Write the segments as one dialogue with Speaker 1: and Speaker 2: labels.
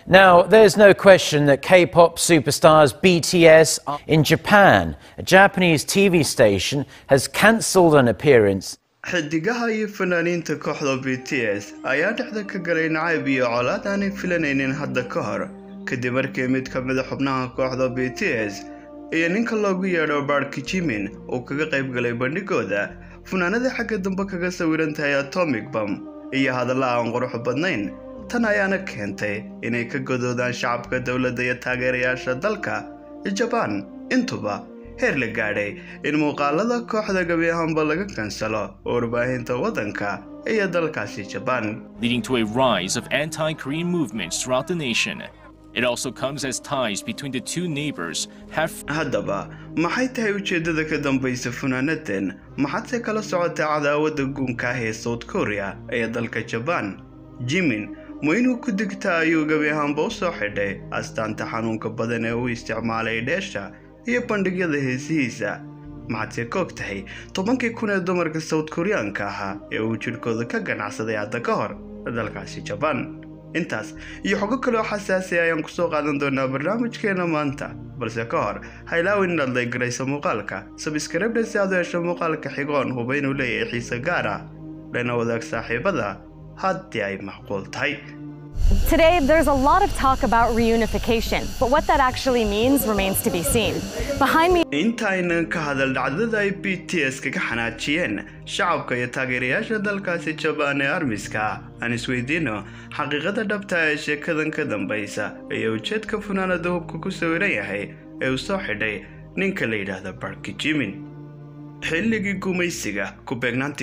Speaker 1: Now, there's no question that K-pop superstars BTS are in Japan. A Japanese TV station has cancelled an appearance.
Speaker 2: xidigaha iyo fanaaniinta kooxda BTS ayaa dhexda ka galay nacayb iyo colaad aanay filanaynin hadda ka hor kadib markii mid ka mid ah xubnaha kooxda BTS iyo ninka loogu yeedho Park Jimin uu kaga qayb galay bandhigooda funaanada xagga dambe kaga sawiran tahay Atomic Bomb iyo hadalla aan qurux badnayn tan ayaana keentay inay ka godoodaan shacabka dawladda iyo taageerayaasha dalka Japan intuba heer la gaadhay in muuqaalada kooxda gabi ahaanba laga kansalo warbaahinta wadanka iyo dalkaasi Japan,
Speaker 3: leading to a rise of anti-Korean movements throughout the nation. It also comes as ties between the two neighbors have
Speaker 2: haddaba maxay tahay ujeedada ka dambaysa funaanadan maxaad kala socotay cadaawada guunka ee South Korea ee dalka Japan? Jimin inuu ku digtaa ayuu gabi ahaanba u soo xidhay astaanta xanuunka badan ee uu isticmaalay dheesha iyo bandhigyada heesihiisa maxaad ka ogtahay 10,000 ee dumarka South Koreanka ahaa ee uu jirkooda ka ganacsaday hadda ka hor dalkaasi Japan. intaas iyo xogo kale oo xasaasi ah ayaan ku soo qaadan doonaa barnaamijkeena maanta, balse ka hor ha ilaawin inaad like garayso muuqaalka, subscribe si aad u hesho muuqaalka xigoon huba inuu leeyahay xiise gaar ah lana wadaag saaxiibada haddii ay macquul tahay.
Speaker 4: Today, there's a lot of talk about reunification, but what that actually means remains to be seen. Behind me...
Speaker 2: intaynan ka hadal dhacdada ay BTS kaga xanaajiyeen shacabka iyo taageerayaasha dalkaasi Japan ee armiska aan isweydiino xaqiiqada dhabta ee sheekadan ka dambaysa iyo ujeedka funaanada hubka ku sawiran yahay ee uu soo xidhay ninka la yidhaahdo Park Jimin. xilligii gumaysiga ku beegnaantii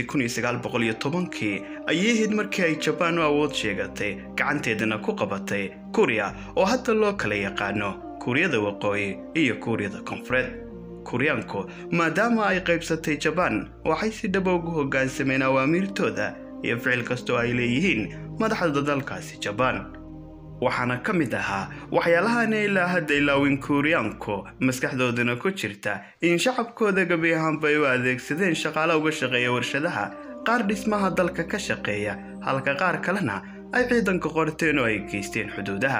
Speaker 2: 1910 ayay ahayd markii ay Japan u awood sheegatay gacanteedana ku qabatay Korea oo hadda loo kala yaqaano Kuuriyada Waqooyi iyo Kuuriyada Koonfureed. Kuuriyaanku maadaama ay qaybsatay Japan waxay si dhab ugu hoggaansameen awaamirtooda iyo ficil kasta oo ay leeyihiin madaxda dalkaasi Japan. waxaana ka mid ahaa waxyaalahan ilaa hadda ilaawin Kuuriyaanku maskaxdoodana ku jirta in shacabkooda gabi ahaanba ay u adeegsadeen shaqaale uga shaqeeya warshadaha qaar dhismaha dalka ka shaqeeya halka qaar kalena ay ciidanka qorteen oo ay geysteen xuduudaha.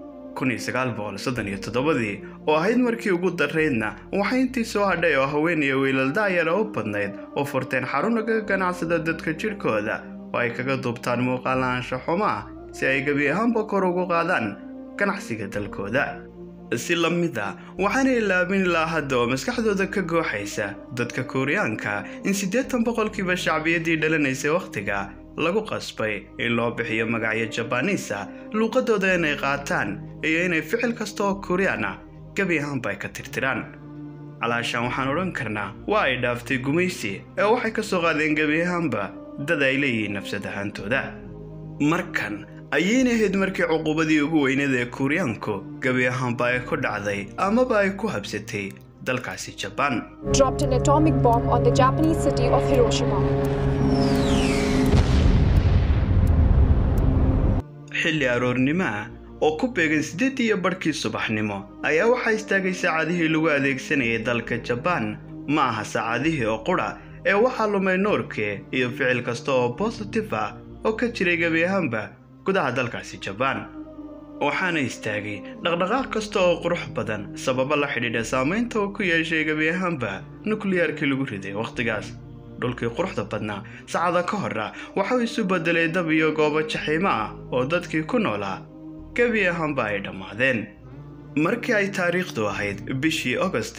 Speaker 2: 1937 oo ahayd markii ugu dareedna waxay intii soo hadhay oo haween iyo wiilal daayar oo badnayd oo furteen xarun laga ganacsada dadka jirkooda oo ay kaga duubtaan muuqaalaansha xumaa si ay gabi ahaanba kor ugu qaadaan ganacsiga dalkooda. si la mid ah waxaana ilaabin ilaa hadda oo maskaxdooda ka gooxaysa dadka Kuuriyaanka in 80% shacbiyadii dhalanaysay waqtiga lagu qasbay in loo bixiyo magacyo Japanese luqadooda inay qaataan iyo inay ficil kasta oo Kuuriyaan ah gabi ahaanba ka tirtiraan. calaashaan waxaan oran karnaa waa ay dhaaftay gumaysi ee waxay ka soo qaadeen gabi ahaanba dad ay leeyihiin nafsad ahaantooda. markan ayayna ahayd markii cuqubadii ugu weyneed ee Kuuriyaanku gabi ahaanba ay ku dhacday amaba ay ku habsatay dalkaasi Japan.
Speaker 5: Dropped an atomic bomb on the Japanese city of Hiroshima.
Speaker 2: xilli aroornimo oo ku beegan 8:00 subaxnimo ayaa waxaa istaagay saacadihii lagu adeegsanayay dalka Japan. ma aha saacadihii oo qura ee waxaa lumay noorkee iyo ficil kasta oo positive ah oo ka jiray gabi ahaanba gudaha dalkaasi Japan. waxaana istaagay dhaqdhaqaaq kasta oo qurux badan sababa la xidhiidha saameynta uu ku yeeshay gabi ahaanba nukliyeerkii lagu riday waqtigaas. dhulkii quruxda badnaa saacada ka hor waxa uu isu bedelay dab iyo goobo jaxiimo ah oo dadkii ku noolaa gabi ahaanba ay dhammaadeen. markii ay taariikhdu ahayd bishii August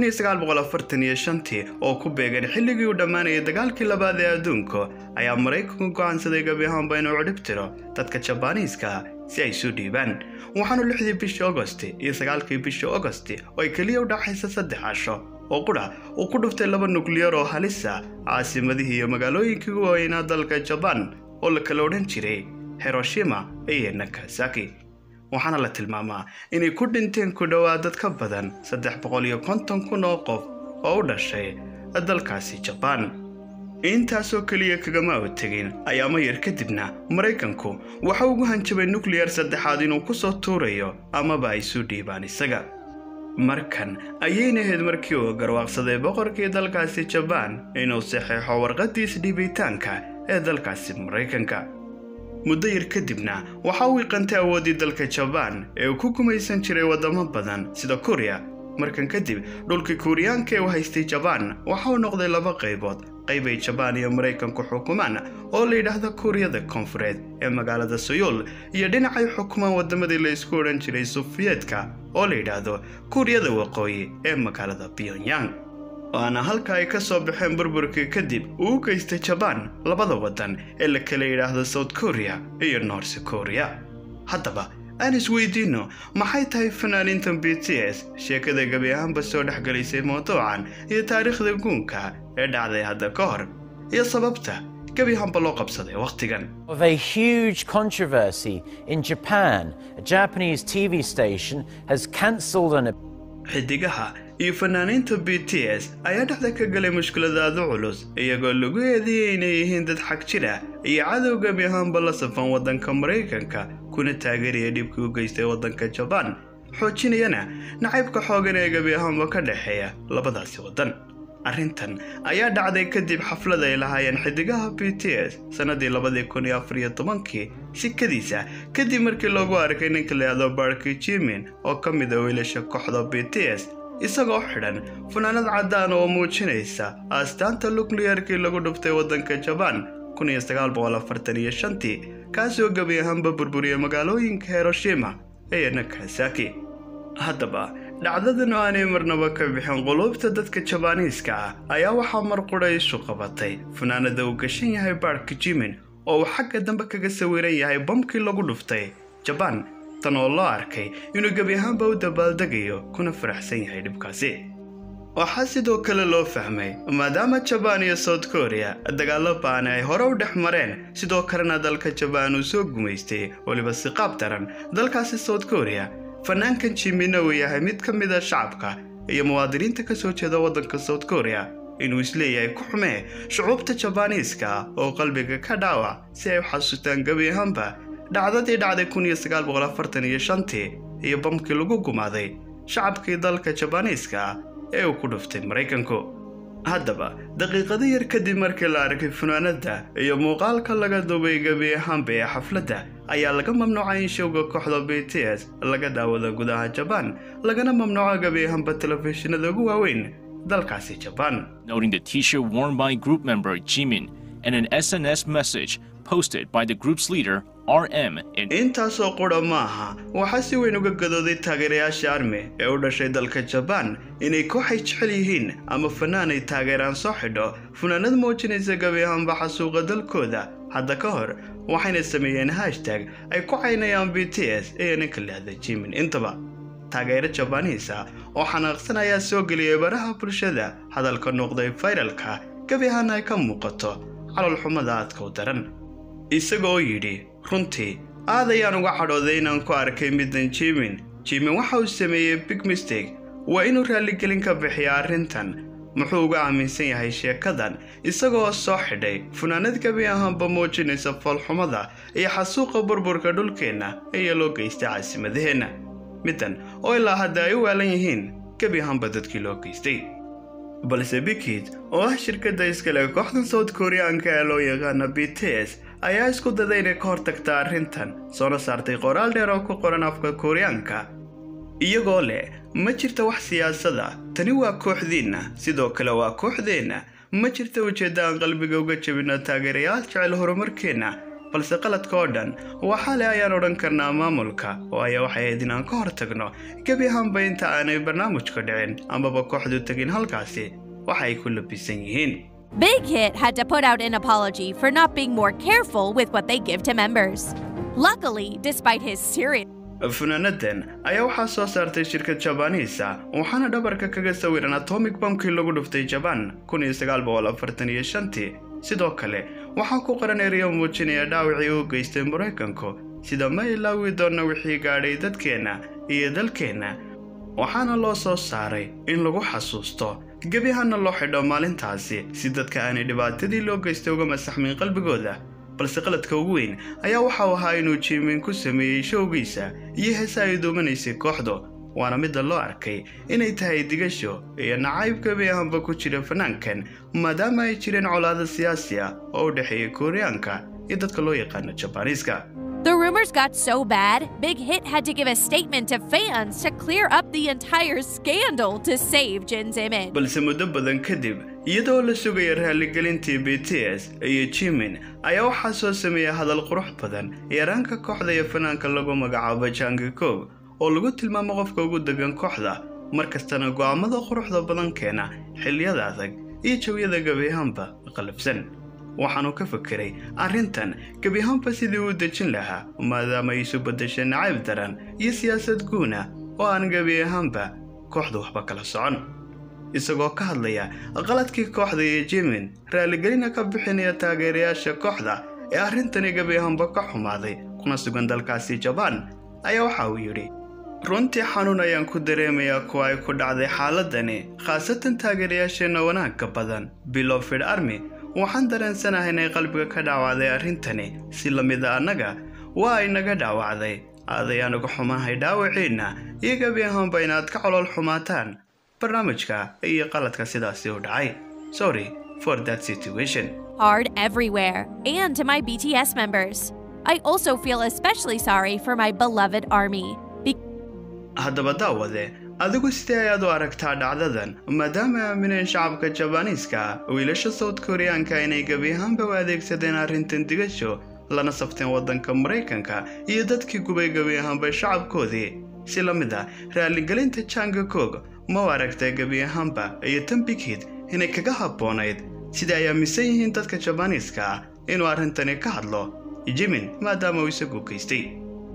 Speaker 2: 1945 oo ku beegan xilligii uu dhammaanayay dagaalkii labaad ee adduunka ayaa Mareykanku go'aansaday gabi ahaanba inuu ciribtiro dadka Japaaniiska si ay isu dhiibaan. waxaanu 6 bishii August iyo 9 bishii August oo ay kaliya u dhaxaysa 3 casho oo qura uu ku dhuftay 2 nukliyeer oo halis ah caasimadihii iyo magaalooyinkii ugu weynaa dalka Japan oo la kala odhan jiray Hiroshima iyo Nagasaki. waxaana la tilmaamaa inay ku dhinteen ku dhawaad dad ka badan 350,000 oo qof oo u dhashay dalkaasi Japan. intaasoo kaliya kagama tegin ayaama yar kadibna Mareykanku waxa uu hanjabay nukliyeer saddexaad inuu ku soo tuurayo amaba ay isu dhiibaan isaga. markan ayayna ahayd markii uu garwaaqsaday boqorkii dalkaasi Japan inuu saxeexo warqadiisa dhiibitaanka ee dalkaasi Mareykanka. muddo yar kadibna waxa uu iqantay awoodii dalka Japan ee uu ku gumaysan jiray wadamo badan sida Korea. markan kadib dhulkii Koreaanka ee haystay Japan waxa uu noqday laba qaybood, qayb ay Japan iyo Mareykanku xukumaan oo la yiraahdo Koreada Koonfureed ee magaalada Seoul, iyo dhinacay xukumaan wadamadii la isku oran jiray Soviyetka oo la yiraahdo Koreada Waqooyi ee magaalada Pyongyang. waana halka ay ka soo baxeen burburkii kadib uu geystay Japan labada wadan ee la kala yiraahdo South Korea iyo North Korea. haddaba aan isweydiino maxay tahay fanaaniintan BTS sheekada gabi ahaanba soo dhexgalisay mawduucan iyo taariikhda guunka ee dhacday hadda ka hor iyo sababta gabi ahaanba loo qabsaday waqtigan.
Speaker 1: Of a huge controversy in Japan, a Japanese TV station has cancelled an
Speaker 2: xidigaha iyo fanaaniinta BTS ayaa dhexda ka galay mushkiladaada culus iyagoo lagu eedeeyay inay yihiin dad xag jira iyo cadow gabi ahaanba la safan wadanka Mareykanka kuna taageeraya dhibkii u geystay wadanka Japan, xoojinayana nacaybka xoogan ee gabi ahaanba ka dhaxeeya labadaasi wadan. arrintan ayaa dhacday kadib xaflad ay lahaayeen xidigaha BTS sanadii 2014 sikadiisa kadib markii lagu arkay ninka la yiraahdo Park Jimin oo ka mid ah wiilasha kooxda BTS isagoo xidhan funaanad cadaan oo muujinaysa astaanta nukliyeerkii lagu dhuftay wadanka Japan 1945 kaasoo gabi ahaanba burburiyay magaalooyinka Hiroshima iyo Nagasaki. haddaba dhacdadan oo aanay marnaba ka bixin qulubta dadka Japaaniiska ayaa waxaa mar qura isu qabatay funaanada uu gashan yahay Park Jimin oo uu xagga dambe kaga sawiran yahay bamkii lagu dhuftay Japan, tan oo loo arkay inuu gabi ahaanba u dabaaldegayo kuna faraxsan yahay dhibkaasi. waxaa sidoo kale loo fahmay maadaama Japan iyo South Korea dagaalo baan ay hore u dhex mareen, sidoo kalena dalka Japan uu soo gumaystay waliba si qaab daran dalkaasi South Korea. fanaankan Jimin uu yahay mid ka mid ah shacabka iyo muwaadiniinta ka soo jeeda wadanka South Korea inuu isleeyahay ku xumee shucuubta Japaaniiska oo qalbiga ka dhaawac si ay u xasuustaan gabi ahaanba dhacdadii dhacday 1945 iyo bamkii lagu gumaaday shacabkii dalka Japaaniiska ee uu ku dhuftay Mareykanku. haddaba daqiiqado yar kadib markii la arkay funaanada iyo muuqaalka laga duubay gabi ahaanba ee xafladda ayaa laga mamnuucay in showga kooxda BTS laga daawado gudaha Japan, lagana mamnuucay gabi ahaanba telefishinada ugu waaweyn dalkaasi Japan.
Speaker 3: Noting the t-shirt worn by group member Jimin and an SNS message posted by the group's leader RM
Speaker 2: intaasoo qura maaha, waxaa si weyn uga gadooday taageerayaasha ARMY ee u dhashay dalka Japan inay kooxay jecel yihiin ama fanaan ay taageeraan soo xidho funaanad muujinaysa gabi ahaanba xasuuqa dalkooda. hadda ka hor waxayna sameeyeen hashtag ay ku caynayaan BTS ee ninka la yiraahdo Jimin. intaba taageero Japaaniisa oo xanaaqsan ayaa soo geliyay baraha bulshada, hadalka noqday viralka gabi ahaana ay ka muuqato calool xumada aadka u daran. isagoo yidhi runtii aad ayaan uga cadhooday inaan ku arkay middan Jimin waxa uu sameeyay big mistake, waa inuu raaligelin ka bixiyaa arrintan. muxuu uga aaminsan yahay sheekadan isagoo soo xidhay funaanad gabi ahaanba muujinaysa falxumada iyo xasuuqa burburka dhulkeenna ee loo geystay caasimadeenna, middan oo ilaa hadda ay u waalan yihiin gabi ahaanba dadkii loo geystay. balse Big Hit oo ah shirkadda iskale kooxda South Koreaanka ee loo yaqaano BTS ayaa isku daday inay ka hortagta arrintan, soona saartay qoraal dheer oo ku qoran afka Koreaanka iyagoo leh ma jirto wax siyaasada, tani waa kooxdiina, sidoo kale waa kooxdeena, ma jirto ujeedda aan qalbiga uga jabino taageerayaal jecel horumarkeena, balse qaladka oo dhan waxa le ayaan odhan karnaa maamulka oo ayaa waxay ahayd inaan ka hortagno gabi ahaanba inta aanay barnaamijka dhicin amaba kooxdu tegin halkaasi waxa ay ku labisan yihiin.
Speaker 6: Big Hit had to put out an apology for not being more careful with what they give to members. Luckily, despite his serious
Speaker 2: funaanadan ayaa waxaa soo saartay shirkad Japaaniisa waxaana dhabarka kaga sawiran atomic bombkii lagu dhuftay Japan 1945. sidoo kale waxaa ku qoran ereyo muujinaya dhaawacii uu geystay Mareykanku sida ma ilaawi doona wixii gaadhay dadkeena iyo dalkeena, waxaana loo soo saaray in lagu xasuusto gabi ahaana loo xidho maalintaasi si dadka aanay dhibaatadii loo geystay uga masaxmin qalbigooda. balse qaladka ugu weyn ayaa waxa uu ahaa inuu Jimin ku sameeyay showgiisa iyo heesaha ay doomaneysay kooxdu, waana mid loo arkay inay tahay digasho iyo nacayb gabi ahaanba ku jira fanaankan maadaama ay jireen colaado siyaasi ah oo u dhexeeya Koreaanka iyo dadka loo yaqaano Jabaaniiska.
Speaker 6: The rumors got so bad, Big Hit had to give a statement to fans to clear up the entire scandal to save Jin's image.
Speaker 2: balse muddo badan kadib iyadoo la sugaya raaligelintii BTS iyo Jimin ayaa waxaa soo sameeyay hadal qurux badan yaraanka kooxda iyo fanaanka lagu magacaabo Jungkook oo lagu tilmaamo qofka ugu degan kooxda markastana go'aamada quruxda badan keena xilliyada adag iyo jawiyada gabi ahaanba qalafsan. waxaanu ka fikiray arrintan gabi ahaanba sidii uu dejin lahaa maadaama ay isu beddeshay nacayb daran iyo siyaasad guuna oo aan gabi ahaanba kooxdu waxba kala socon. isagoo ka hadlaya qaladkii kooxda iyo Jimin raaligelina ka bixinaya taageerayaasha kooxda ee arrintani gabi ahaanba ka xumaaday kuna sugan dalkaasi Japan ayaa waxa uu yidhi runtii xanuun ayaan ku dareemayaa kuwa ay ku dhacday xaaladani khaasatan taageerayaasheena wanaagga badan Beloved Army waxaan dareensanahay inay qalbiga ka dhaawacday arrintani si la mid ah annaga waa ay naga dhaawacday aadayaan uga xumahay dhaawaciina iyo gabi ahaanba inaad ka calool xumaataan barnaamijka iyo qaladka sidaasi u dhacay. Sorry for that situation.
Speaker 6: Hard everywhere, and to my BTS members. I also feel especially sorry for my beloved army.
Speaker 2: haddaba daawade adigu sidee ayaad u aragtaa dhacdadan maadaama aamineen shacabka Jabaaniiska wiilasha South Koreaanka inay gabi ahaanba u adeegsadeen arrintan digasho lana safteen waddanka Mareykanka iyo dadkii gubay gabi ahaanba shacabkoodii si la mid ah raaligelinta Jungkook ma aragtay gabi ahaanba iyo tan Big Hit inay kaga habboonayd sida ay aaminsan yihiin dadka Jabaaniiska inuu arrintani ka hadlo Jimin maadaama uu isagu geystay.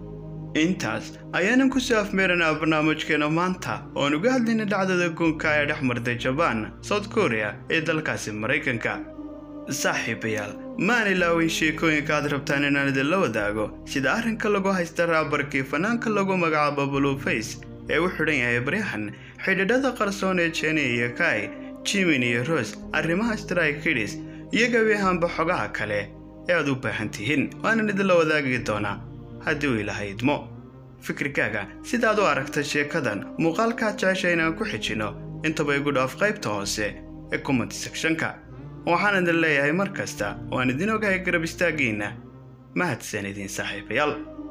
Speaker 2: intaas ayaanan ku soo afmeeranaa barnaamijkeena maanta oo aan uga hadlayna dhacdada guunka ee dhex martay Japan, South Korea ee dalkaasi Mareykanka. saaxiibayaal maan ilaawin sheekooyinka aad rabtaan inaan idin la wadaago sida arrinka lagu haysta raabarkii fanaanka lagu magacaabo Blueface ee u xidhan yahay baryahan xidhiidhada qarsoon ee Jennie iyo Kai, Jimin iyo Rose arrimaha Stray Kids iyo gabi ahaanba xogaha kale ee aad u baahan tihiin waanan idin la wadaagi doonaa haddii uu ilaahay idmo. fikirkaaga sidaad u aragtay sheekadan muuqaalka jeceshay inaan ku xijino intaba igu dhaaf qaybta hoose ee comment sectionka. waxaan idin leeyahay mar kasta waan idin ogahay garab istaagiina mahadsan idin saaxiibayaal.